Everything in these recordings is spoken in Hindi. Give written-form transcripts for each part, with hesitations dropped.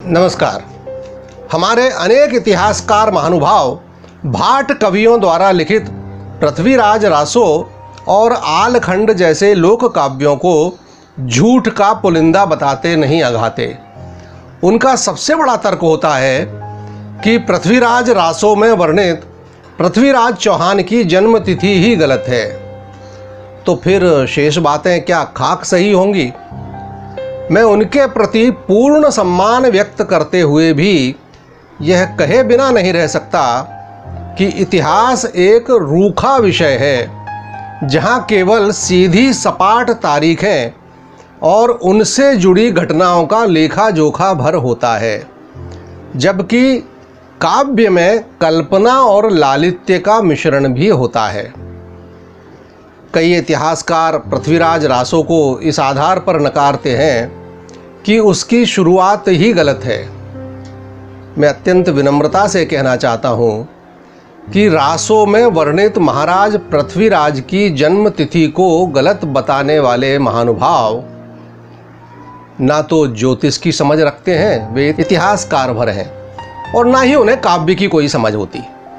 नमस्कार। हमारे अनेक इतिहासकार महानुभाव भाट कवियों द्वारा लिखित पृथ्वीराज रासो और आलखंड जैसे लोक काव्यों को झूठ का पुलिंदा बताते नहीं अघाते। उनका सबसे बड़ा तर्क होता है कि पृथ्वीराज रासो में वर्णित पृथ्वीराज चौहान की जन्म तिथि ही गलत है। तो फिर शेष बातें क्या खाक सही होंगी? मैं उनके प्रति पूर्ण सम्मान व्यक्त करते हुए भी यह कहे बिना नहीं रह सकता कि इतिहास एक रूखा विषय है, जहाँ केवल सीधी सपाट तारीखें और उनसे जुड़ी घटनाओं का लेखा जोखा भर होता है, जबकि काव्य में कल्पना और लालित्य का मिश्रण भी होता है। कई इतिहासकार पृथ्वीराज रासो को इस आधार पर नकारते हैं कि उसकी शुरुआत ही गलत है। मैं अत्यंत विनम्रता से कहना चाहता हूँ कि रासो में वर्णित महाराज पृथ्वीराज की जन्म तिथि को गलत बताने वाले महानुभाव ना तो ज्योतिष की समझ रखते हैं, वे इतिहासकार भर हैं, और ना ही उन्हें काव्य की कोई समझ होती।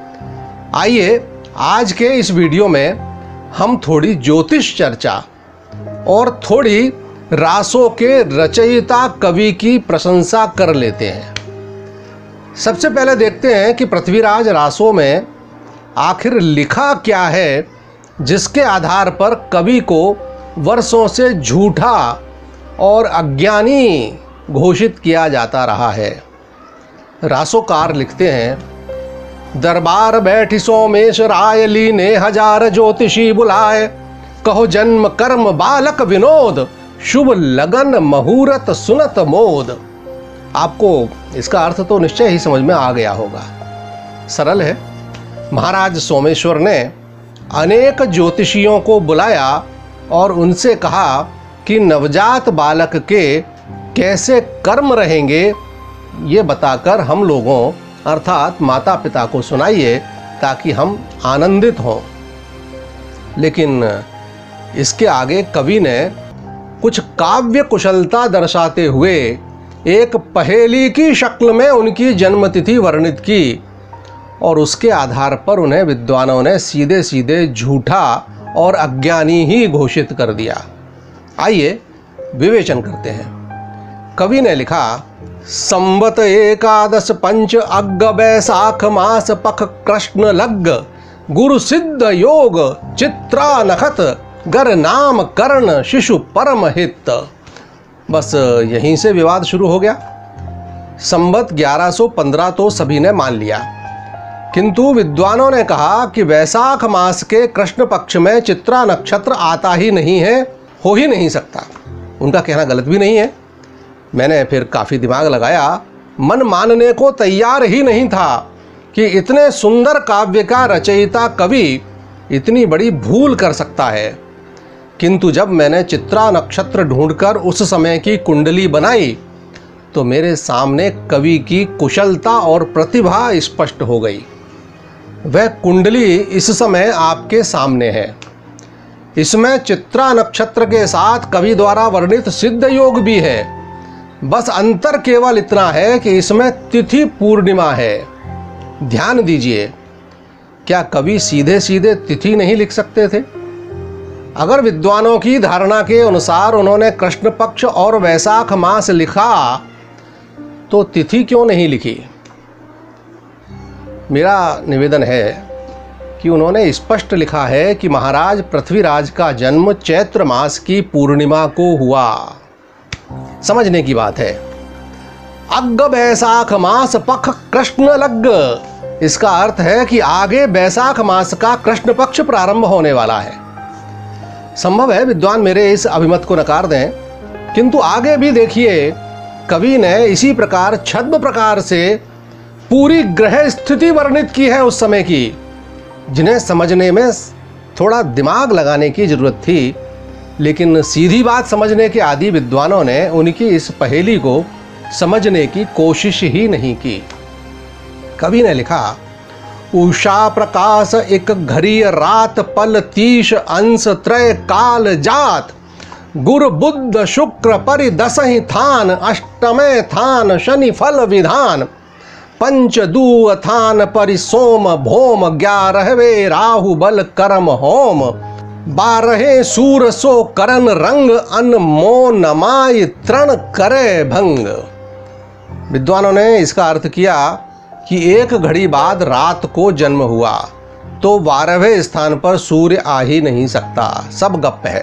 आइए आज के इस वीडियो में हम थोड़ी ज्योतिष चर्चा और थोड़ी रासो के रचयिता कवि की प्रशंसा कर लेते हैं। सबसे पहले देखते हैं कि पृथ्वीराज रासो में आखिर लिखा क्या है, जिसके आधार पर कवि को वर्षों से झूठा और अज्ञानी घोषित किया जाता रहा है। रासोकार लिखते हैं, दरबार बैठी सोमेश राय लीने हजार ज्योतिषी बुलाए, कहो जन्म कर्म बालक विनोद, शुभ लगन मुहूर्त सुनत मोद। आपको इसका अर्थ तो निश्चय ही समझ में आ गया होगा। सरल है। महाराज सोमेश्वर ने अनेक ज्योतिषियों को बुलाया और उनसे कहा कि नवजात बालक के कैसे कर्म रहेंगे ये बताकर हम लोगों अर्थात माता पिता को सुनाइए, ताकि हम आनंदित हों। लेकिन इसके आगे कवि ने कुछ काव्य कुशलता दर्शाते हुए एक पहेली की शक्ल में उनकी जन्मतिथि वर्णित की, और उसके आधार पर उन्हें विद्वानों ने सीधे सीधे झूठा और अज्ञानी ही घोषित कर दिया। आइए विवेचन करते हैं। कवि ने लिखा, संवत एकादश पंच अग्ग बैसाख मास पख कृष्ण लग्ग, गुरु सिद्ध योग चित्रा नखत, गर नाम कर्ण शिशु परम हित। बस यहीं से विवाद शुरू हो गया। संवत 1115 तो सभी ने मान लिया, किंतु विद्वानों ने कहा कि वैसाख मास के कृष्ण पक्ष में चित्रा नक्षत्र आता ही नहीं है, हो ही नहीं सकता। उनका कहना गलत भी नहीं है। मैंने फिर काफ़ी दिमाग लगाया, मन मानने को तैयार ही नहीं था कि इतने सुंदर काव्य का रचयिता कवि इतनी बड़ी भूल कर सकता है। किंतु जब मैंने चित्रा नक्षत्र ढूंढकर उस समय की कुंडली बनाई तो मेरे सामने कवि की कुशलता और प्रतिभा स्पष्ट हो गई। वह कुंडली इस समय आपके सामने है। इसमें चित्रा नक्षत्र के साथ कवि द्वारा वर्णित सिद्ध योग भी है। बस अंतर केवल इतना है कि इसमें तिथि पूर्णिमा है। ध्यान दीजिए, क्या कवि सीधे सीधे तिथि नहीं लिख सकते थे? अगर विद्वानों की धारणा के अनुसार उन्होंने कृष्ण पक्ष और वैसाख मास लिखा तो तिथि क्यों नहीं लिखी? मेरा निवेदन है कि उन्होंने स्पष्ट लिखा है कि महाराज पृथ्वीराज का जन्म चैत्र मास की पूर्णिमा को हुआ। समझने की बात है। अग्ग बैसाख मास पख कृष्ण लग्ग, इसका अर्थ है कि आगे बैसाख मास का कृष्ण पक्ष प्रारंभ होने वाला है। संभव है विद्वान मेरे इस अभिमत को नकार दें, किंतु आगे भी देखिए, कवि ने इसी प्रकार छद्म प्रकार से पूरी ग्रह स्थिति वर्णित की है उस समय की, जिन्हें समझने में थोड़ा दिमाग लगाने की जरूरत थी। लेकिन सीधी बात समझने के आदि विद्वानों ने उनकी इस पहेली को समझने की कोशिश ही नहीं की। कवि ने लिखा, उषा प्रकाश एक घड़ी रात पल 30 अंश त्रय काल जात, गुरु बुध शुक्र परि दसहि थान, अष्टमे थान शनि फल विधान, पंच दूह थान परि सोम भोम, 11वें राहु बल करम होम, 12 सूर सो करन रंग, अनमो नमाय तृण करे भंग। विद्वानों ने इसका अर्थ किया कि एक घड़ी बाद रात को जन्म हुआ तो 12वें स्थान पर सूर्य आ ही नहीं सकता, सब गप है।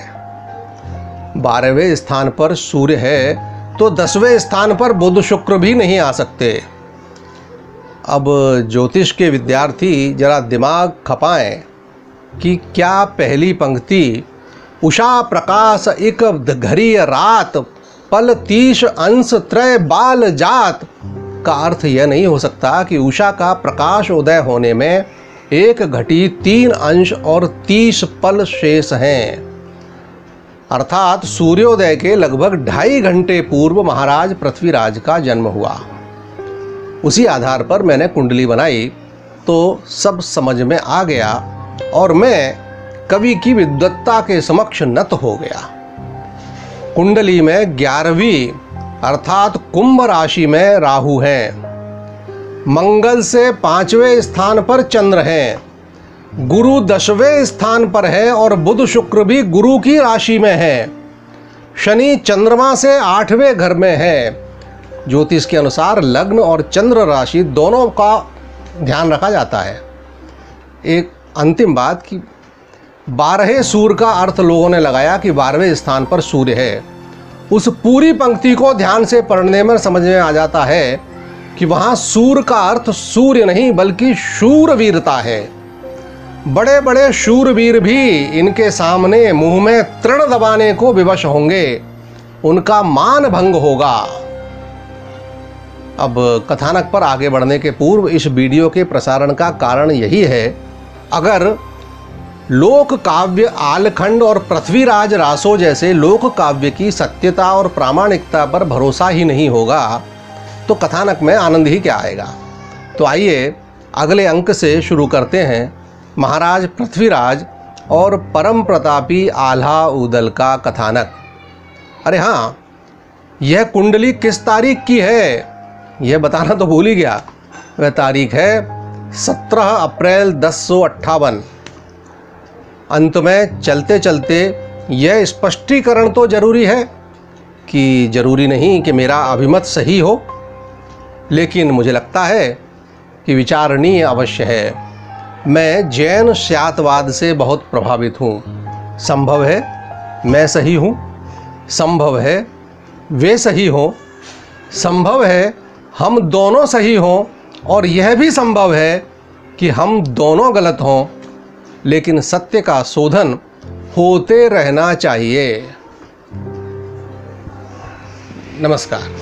12वें स्थान पर सूर्य है तो 10वें स्थान पर बुध शुक्र भी नहीं आ सकते। अब ज्योतिष के विद्यार्थी जरा दिमाग खपाएं कि क्या पहली पंक्ति उषा प्रकाश इक घड़ी रात, पल 30 अंश त्रय बाल जात का अर्थ यह नहीं हो सकता कि उषा का प्रकाश उदय होने में 1 घटी 3 अंश और 30 पल शेष हैं। अर्थात सूर्योदय के लगभग 2.5 घंटे पूर्व महाराज पृथ्वीराज का जन्म हुआ। उसी आधार पर मैंने कुंडली बनाई तो सब समझ में आ गया और मैं कवि की विद्वत्ता के समक्ष नत हो गया। कुंडली में 11वीं अर्थात कुंभ राशि में राहु है, मंगल से 5वें स्थान पर चंद्र है, गुरु 10वें स्थान पर है और बुध शुक्र भी गुरु की राशि में है, शनि चंद्रमा से 8वें घर में है। ज्योतिष के अनुसार लग्न और चंद्र राशि दोनों का ध्यान रखा जाता है। एक अंतिम बात कि 12 सूर्य का अर्थ लोगों ने लगाया कि 12वें स्थान पर सूर्य है। उस पूरी पंक्ति को ध्यान से पढ़ने में समझ में आ जाता है कि वहाँ सूर्य का अर्थ सूर्य नहीं बल्कि शूरवीरता है। बड़े बड़े शूरवीर भी इनके सामने मुंह में तृण दबाने को विवश होंगे, उनका मान भंग होगा। अब कथानक पर आगे बढ़ने के पूर्व इस वीडियो के प्रसारण का कारण यही है, अगर लोक काव्य आलखंड और पृथ्वीराज रासो जैसे लोक काव्य की सत्यता और प्रामाणिकता पर भरोसा ही नहीं होगा तो कथानक में आनंद ही क्या आएगा। तो आइए अगले अंक से शुरू करते हैं महाराज पृथ्वीराज और परम प्रतापी आल्हा उदल का कथानक। अरे हाँ, यह कुंडली किस तारीख की है यह बताना तो भूल ही गया। वह तारीख है 17 अप्रैल 1058। अंत में चलते चलते यह स्पष्टीकरण तो जरूरी है कि जरूरी नहीं कि मेरा अभिमत सही हो, लेकिन मुझे लगता है कि विचारणीय अवश्य है। मैं जैन स्यातवाद से बहुत प्रभावित हूँ। संभव है मैं सही हूँ, संभव है वे सही हों, संभव है हम दोनों सही हों और यह भी संभव है कि हम दोनों गलत हों, लेकिन सत्य का शोधन होते रहना चाहिए। नमस्कार।